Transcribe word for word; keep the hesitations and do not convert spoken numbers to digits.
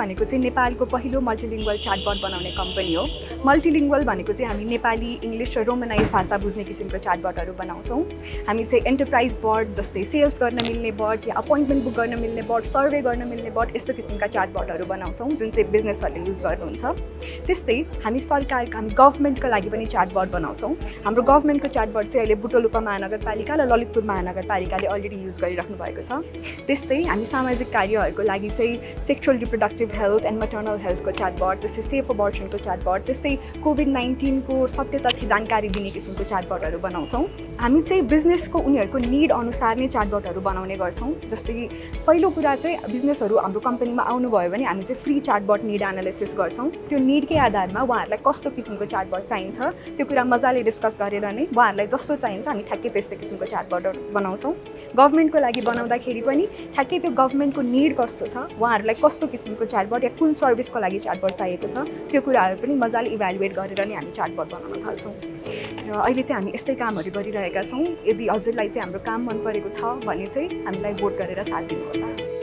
भनेको चाहिँ नेपालको पहिलो मल्टिलिङ्गुअल च्याटबट बनाउने कम्पनी हो। मल्टिलिङ्गुअल भनेको चाहिँ हामी नेपाली, इङ्ग्लिस र रोमनाइज भाषा बुझ्ने किसिमको च्याटबटहरू बनाउँछौँ। हामी चाहिँ एन्टरप्राइज बट जस्तै सेल्स गर्न मिल्ने बट या अपोइन्टमेन्ट बुक गर्न मिल्ने बट, सर्वे गर्न मिल्ने बट, यस्तो किसिमका च्याटबटहरू बनाउँछौँ जुन चाहिँ बिजनेसहरूले युज गर्नुहुन्छ। त्यस्तै हामी सरकारका हामी गभर्मेन्टको लागि पनि च्याटबट बनाउँछौँ। हाम्रो गभर्मेन्टको च्याटबट चाहिँ अहिले बुटोलुपा महानगरपालिका र ललितपुर महानगरपालिकाले अलरेडी युज गरिराख्नु भएको छ। त्यस्तै हामी सामाजिक कार्यहरूको लागि चाहिँ sexual reproductive health and maternal हेल्थको च्याटबट, त्यस्तै सेफ अबर्सनको च्याटबट, त्यस्तै कोभिड नाइन्टिनको सत्य तथ्य जानकारी दिने किसिमको च्याटबटहरू बनाउँछौँ। हामी चाहिँ बिजनेसको उनीहरूको निड अनुसार नै च्याटबटहरू बनाउने गर्छौँ। जस्तै कि पहिलो कुरा चाहिँ बिजनेसहरू हाम्रो कम्पनीमा आउनुभयो भने हामी चाहिँ फ्री च्याटबट निड एनालिसिस गर्छौँ। त्यो निडकै आधारमा उहाँहरूलाई कस्तो किसिमको च्याटबट चाहिन्छ त्यो कुरा मजाले डिस्कस गरेर नै उहाँहरूलाई जस्तो चाहिन्छ हामी ठ्याक्कै त्यस्तै किसिमको च्याटबटहरू बनाउँछौँ। गभर्मेन्टको लागि बनाउँदाखेरि पनि ठ्याक्कै त्यो गभर्मेन्टको निड कस्तो छ, उहाँहरूलाई कस्तो किसिमको च्याटबट या कुन सर्भिसको लागि च्याटबट चाहिएको छ त्यो कुराहरू पनि मजाले इभ्यालुएट गरेर नै हामी च्याटबट बनाउन थाल्छौँ। र अहिले चाहिँ हामी यस्तै कामहरू गरिरहेका छौँ। यदि हजुरलाई चाहिँ हाम्रो काम मन परेको छ भने चाहिँ हामीलाई भोट गरेर साथ दिनुहोस्।